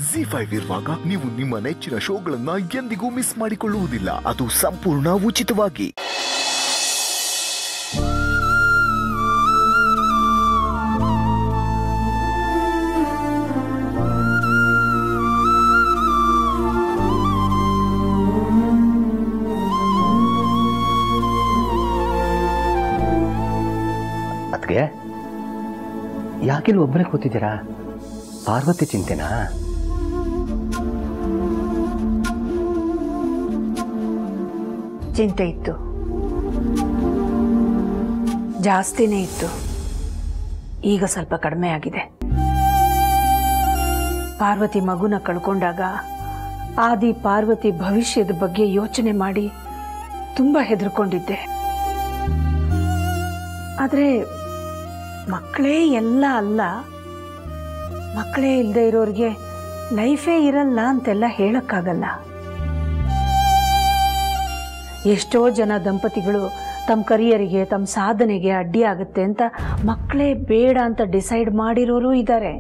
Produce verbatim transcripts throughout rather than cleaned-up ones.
Zee five ಇರುವಾಗ ನೀವು ನಿಮ್ಮ ನೆಚ್ಚಿನ ಶೋಗಳನ್ನ ಎಂದಿಗೂ ಮಿಸ್ ಮಾಡಿಕೊಳ್ಳುವುದಿಲ್ಲ, ಅದು ಸಂಪೂರ್ಣ ಉಚಿತವಾಗಿ. ಅದ್ಗೆ ಯಾಕಿಲ್ಲಿ ಒಬ್ಬರೇ ಕೂತಿದ್ದೀರಾ? ಪಾರ್ವತಿ ಚಿಂತೆನಾ? ಚಿಂತೆ ಇತ್ತು, ಜಾಸ್ತಿನೇ ಇತ್ತು. ಈಗ ಸ್ವಲ್ಪ ಕಡಿಮೆ ಆಗಿದೆ. ಪಾರ್ವತಿ ಮಗುನ ಕಳ್ಕೊಂಡಾಗ ಆದಿ ಪಾರ್ವತಿ ಭವಿಷ್ಯದ ಬಗ್ಗೆ ಯೋಚನೆ ಮಾಡಿ ತುಂಬಾ ಹೆದರ್ಕೊಂಡಿದ್ದೆ. ಆದ್ರೆ ಮಕ್ಕಳೇ ಎಲ್ಲ ಅಲ್ಲ, ಮಕ್ಕಳೇ ಇಲ್ಲದೆ ಇರೋರಿಗೆ ಲೈಫೇ ಇರಲ್ಲ ಅಂತೆಲ್ಲ ಹೇಳಕ್ಕಾಗಲ್ಲ. ಎಷ್ಟೋ ಜನ ದಂಪತಿಗಳು ತಮ್ಮ ಕರಿಯರಿಗೆ, ತಮ್ಮ ಸಾಧನೆಗೆ ಅಡ್ಡಿ ಆಗುತ್ತೆ ಅಂತ ಮಕ್ಕಳೇ ಬೇಡ ಅಂತ ಡಿಸೈಡ್ ಮಾಡಿರೋರು ಇದ್ದಾರೆ.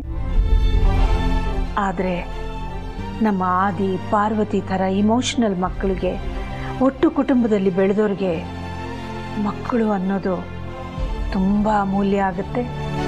ಆದರೆ ನಮ್ಮ ಆದಿ ಪಾರ್ವತಿ ಥರ ಇಮೋಷನಲ್ ಮಕ್ಕಳಿಗೆ, ಒಟ್ಟು ಕುಟುಂಬದಲ್ಲಿ ಬೆಳೆದೋರಿಗೆ ಮಕ್ಕಳು ಅನ್ನೋದು ತುಂಬ ಅಮೂಲ್ಯ ಆಗುತ್ತೆ.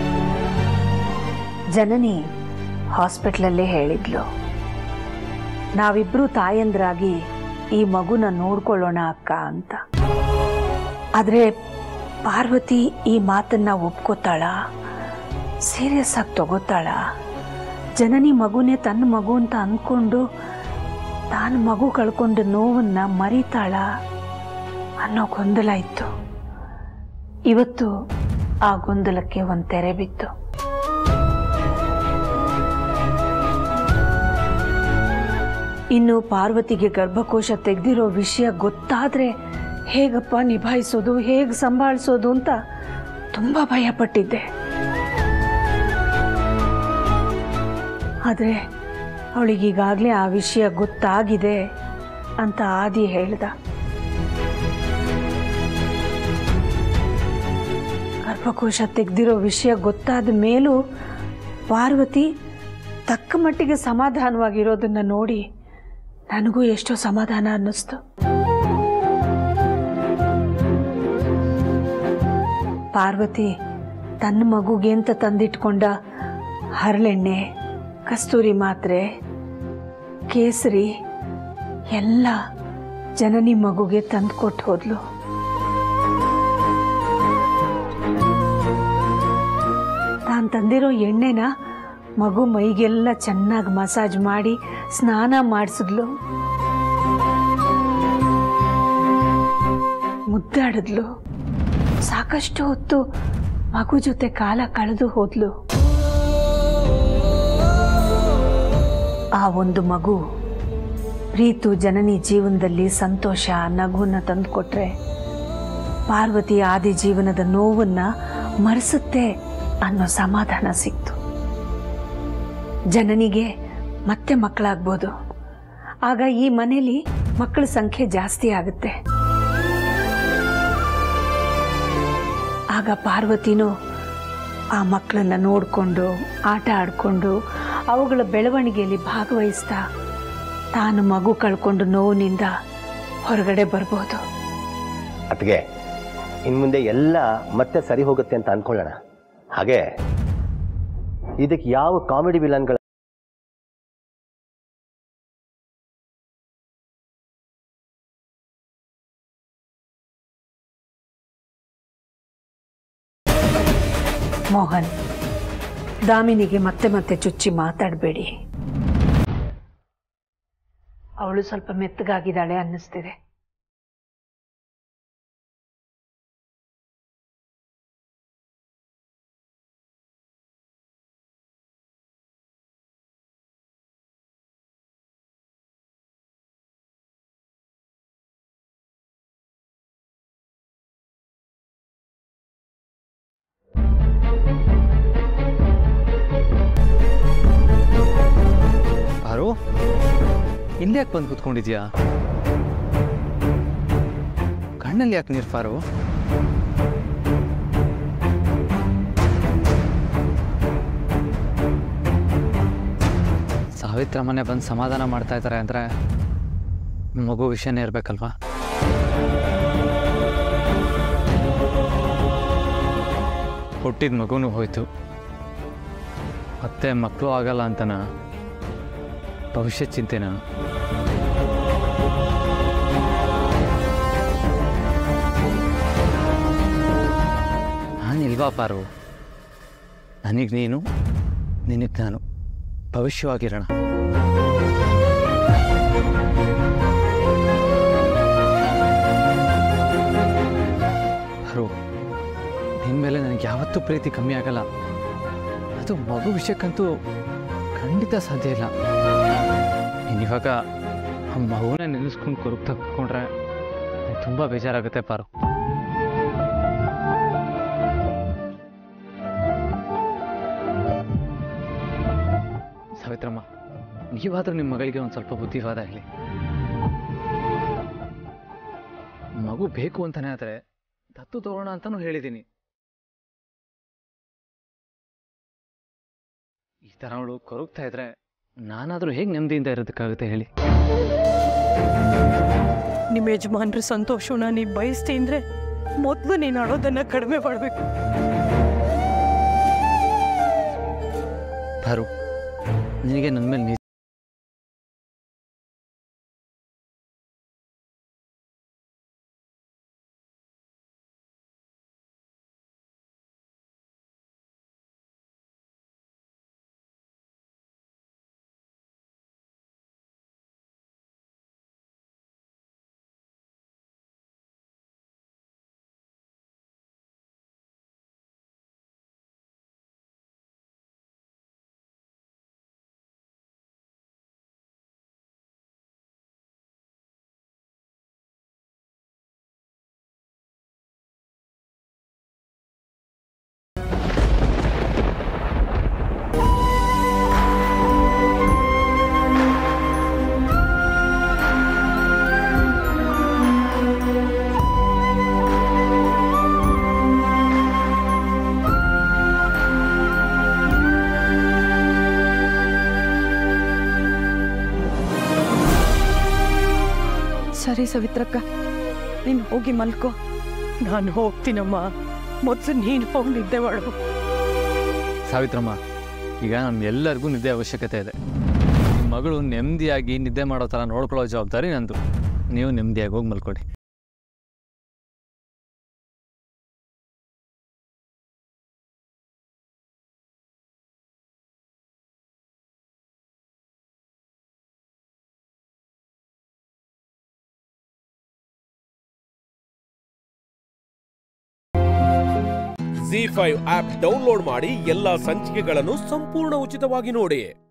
ಜನನಿ ಹಾಸ್ಪಿಟ್ಲಲ್ಲೇ ಹೇಳಿದ್ಲು, ನಾವಿಬ್ರು ತಾಯಂದ್ರಾಗಿ ಈ ಮಗುನ ನೋಡ್ಕೊಳ್ಳೋಣ ಅಕ್ಕ ಅಂತ. ಆದರೆ ಪಾರ್ವತಿ ಈ ಮಾತನ್ನ ಒಪ್ಕೋತಾಳ? ಸೀರಿಯಸ್ ಆಗಿ ತಗೋತಾಳ? ಜನನಿ ಮಗುನೇ ತನ್ನ ಮಗು ಅಂತ ಅಂದ್ಕೊಂಡು ತಾನು ಮಗು ಕಳ್ಕೊಂಡು ನೋವನ್ನ ಮರಿತಾಳ ಅನ್ನೋ ಗೊಂದಲ ಇತ್ತು. ಇವತ್ತು ಆ ಗೊಂದಲಕ್ಕೆ ಒಂದು ತೆರೆ ಬಿತ್ತು. ಇನ್ನು ಪಾರ್ವತಿಗೆ ಗರ್ಭಕೋಶ ತೆಗೆದಿರೋ ವಿಷಯ ಗೊತ್ತಾದ್ರೆ ಹೇಗಪ್ಪ ನಿಭಾಯಿಸೋದು, ಹೇಗೆ ಸಂಭಾಳಿಸೋದು ಅಂತ ತುಂಬಾ ಭಯಪಟ್ಟಿದ್ದೆ. ಆದರೆ ಅವಳಿಗೀಗಾಗಲೇ ಆ ವಿಷಯ ಗೊತ್ತಾಗಿದೆ ಅಂತ ಆದಿ ಹೇಳ್ದ. ಗರ್ಭಕೋಶ ತೆಗೆದಿರೋ ವಿಷಯ ಗೊತ್ತಾದ ಮೇಲೂ ಪಾರ್ವತಿ ತಕ್ಕ ಮಟ್ಟಿಗೆ ಸಮಾಧಾನವಾಗಿರೋದನ್ನ ನೋಡಿ ನನಗೂ ಎಷ್ಟೋ ಸಮಾಧಾನ ಅನ್ನಿಸ್ತು. ಪಾರ್ವತಿ ತನ್ನ ಮಗುಗೆ ಅಂತ ತಂದಿಟ್ಕೊಂಡ ಹರಳೆಣ್ಣೆ, ಕಸ್ತೂರಿ ಮಾತ್ರೆ, ಕೇಸರಿ ಎಲ್ಲ ಜನನಿ ಮಗುಗೆ ತಂದು ಕೊಟ್ಟು ಹೋದ್ಲು. ತಾನು ತಂದಿರೋ ಎಣ್ಣೆನ ಮಗು ಮೈಗೆಲ್ಲ ಚೆನ್ನಾಗಿ ಮಸಾಜ್ ಮಾಡಿ ಸ್ನಾನ ಮಾಡಿಸಿದ್ಲು, ಮುದ್ದಾಡಿದ್ಲು. ಸಾಕಷ್ಟು ಹೊತ್ತು ಮಗು ಜೊತೆ ಕಾಲ ಕಳೆದು ಹೋದ್ಲು. ಆ ಒಂದು ಮಗು ಪ್ರೀತು ಜನನಿ ಜೀವನದಲ್ಲಿ ಸಂತೋಷ, ನಗುವನ್ನ ತಂದುಕೊಟ್ರೆ ಪಾರ್ವತಿ ಆದಿ ಜೀವನದ ನೋವನ್ನ ಮರೆಸುತ್ತೆ ಅನ್ನೋ ಸಮಾಧಾನ ಸಿಕ್ತು. ಜನನಿಗೆ ಮತ್ತೆ ಮಕ್ಕಳಾಗ್ಬೋದು. ಆಗ ಈ ಮನೆಯಲ್ಲಿ ಮಕ್ಕಳ ಸಂಖ್ಯೆ ಜಾಸ್ತಿ ಆಗುತ್ತೆ. ಆಗ ಪಾರ್ವತಿನೂ ಆ ಮಕ್ಕಳನ್ನ ನೋಡಿಕೊಂಡು, ಆಟ ಆಡಿಕೊಂಡು, ಅವುಗಳ ಬೆಳವಣಿಗೆಯಲ್ಲಿ ಭಾಗವಹಿಸ್ತಾ ತಾನು ಮಗು ಕಳ್ಕೊಂಡು ನೋವಿನಿಂದ ಹೊರಗಡೆ ಬರ್ಬೋದು. ಅತ್ಗೆ ಇನ್ನು ಮುಂದೆ ಎಲ್ಲ ಮತ್ತೆ ಸರಿ ಹೋಗುತ್ತೆ ಅಂತ ಅನ್ಕೊಳ್ಳೋಣ. ಹಾಗೆ ಇದಕ್ಕೆ ಯಾವ ಕಾಮಿಡಿ ವಿಲನ್ಗಳ ಮೋಹನ್, ದಾಮಿನಿಗೆ ಮತ್ತೆ ಮತ್ತೆ ಚುಚ್ಚಿ ಮಾತಾಡಬೇಡಿ. ಅವಳು ಸ್ವಲ್ಪ ಮೆತ್ತಗಾಗಿದ್ದಾಳೆ ಅನ್ನಿಸ್ತಿದೆ. ಪಾರು, ಇಲ್ಲಿ ಯಾಕೆ ಬಂದು ಕೂತ್ಕೊಂಡಿದ್ಯಾ? ಕಣ್ಣಲ್ಲಿ ಯಾಕೆ ನೀರು ಪಾರು? ಸಾವಿತ್ರ ಮನೆ ಬಂದು ಸಮಾಧಾನ ಮಾಡ್ತಾ ಇದ್ದಾರೆ ಅಂದರೆ ಮಗು ವಿಷಯನೇ ಇರಬೇಕಲ್ವಾ? ಹುಟ್ಟಿದ ಮಗುನೂ ಹೋಯ್ತು, ಮತ್ತೆ ಮಕ್ಕಳು ಆಗಲ್ಲ ಅಂತನ ಭವಿಷ್ಯ ಚಿಂತೆನ? ನಾನಿಲ್ವಾ ಪಾರು? ನನಗೆ ನೀನು, ನಿನಗೆ ನಾನು, ಭವಿಷ್ಯವಾಗಿರೋಣ. ಪಾರು, ನಿನ್ನ ಮೇಲೆ ನನಗೆ ಯಾವತ್ತೂ ಪ್ರೀತಿ ಕಮ್ಮಿ ಆಗಲ್ಲ. ಅದು ಮಗು ವಿಷಯಕ್ಕಂತೂ ಖಂಡಿತ ಸಾಧ್ಯ ಇಲ್ಲ. ನೀನಿವಾಗ ಆ ಮಗುವನ್ನ ನೆನೆಸ್ಕೊಂಡು ಕೊರಗ್ತಾ ಕೂತ್ಕೊಂಡ್ರೆ ತುಂಬ ಬೇಜಾರಾಗುತ್ತೆ ಪಾರು. ಸಾವಿತ್ರಮ್ಮ, ನೀವಾದರೂ ನಿಮ್ಮ ಮಗಳಿಗೆ ಒಂದು ಸ್ವಲ್ಪ ಬುದ್ಧಿವಾದ ಹೇಳಿ. ಮಗು ಬೇಕು ಅಂತಾನೆ ಆದರೆ ದತ್ತು ತಗೋಣ ಅಂತಾನೂ ಹೇಳಿದ್ದೀನಿ. ಈ ಥರ ಅವಳು ಕೊರಗ್ತಾ ಇದ್ರೆ ನಾನಾದರೂ ಹೇಗೆ ನೆಮ್ಮದಿಯಿಂದ ಇರೋದಕ್ಕಾಗುತ್ತೆ ಹೇಳಿ? ನಿಮ್ಮ ಯಜಮಾನ್ರ ಸಂತೋಷನ ನೀವು ಬಯಸ್ತಿ ಅಂದರೆ ಮೊದಲು ನೀನು ಅಳೋದನ್ನು ಕಡಿಮೆ ಮಾಡಬೇಕು. ಪಾರು, ನಿನಗೆ ನನ್ನ ಮೇಲೆ ನಿಜ ಸರಿ ಸವಿತ್ರಕ್ಕ, ನೀನು ಹೋಗಿ ಮಲ್ಕೋ. ನಾನು ಹೋಗ್ತೀನಮ್ಮ, ಮೊದಲು ನೀನು ಹೋಗಿ ನಿದ್ದೆ ಮಾಡು. ಸಾವಿತ್ರಮ್ಮ, ಈಗ ನಮ್ಮೆಲ್ಲರಿಗೂ ನಿದ್ದೆ ಅವಶ್ಯಕತೆ ಇದೆ. ನಿಮ್ಮ ಮಗಳು ನೆಮ್ಮದಿಯಾಗಿ ನಿದ್ದೆ ಮಾಡೋ ಥರ ನೋಡ್ಕೊಳ್ಳೋ ಜವಾಬ್ದಾರಿ ನಂದು. ನೀವು ನೆಮ್ಮದಿಯಾಗಿ ಹೋಗಿ ಮಲ್ಕೊಡಿ. ಝೀ ಫೈವ್ ಆಪ್ ಡೌನ್ಲೋಡ್ ಮಾಡಿ ಎಲ್ಲಾ ಸಂಚಿಕೆಗಳನ್ನು ಸಂಪೂರ್ಣ ಉಚಿತವಾಗಿ ನೋಡಿ.